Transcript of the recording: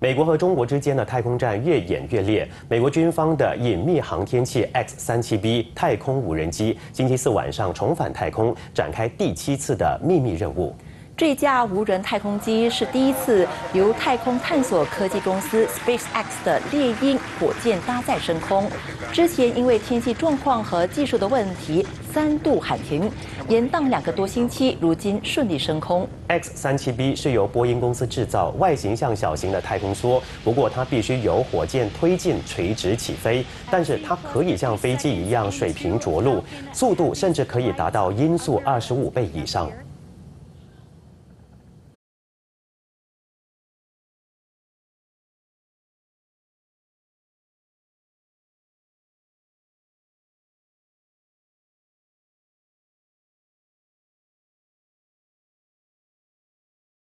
美国和中国之间的太空战越演越烈。美国军方的隐秘航天器 X-37B 太空无人机星期四晚上重返太空，展开第7次的秘密任务。 这架无人太空机是第一次由太空探索科技公司 SpaceX 的猎鹰火箭搭载升空。之前因为天气状况和技术的问题3度喊停，延宕2个多星期，如今顺利升空。 X-37B 是由波音公司制造，外形像小型的太空梭，不过它必须由火箭推进垂直起飞，但是它可以像飞机一样水平着陆，速度甚至可以达到音速25倍以上。